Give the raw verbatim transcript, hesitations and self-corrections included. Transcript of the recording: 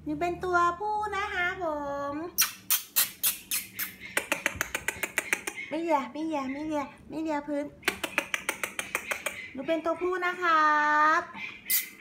หนูเป็นตัวผู้นะคะผมไม่เหยียบไม่เหยียบไม่เหยียบไม่เหยียบพื้นหนูเป็นตัวผู้นะครับ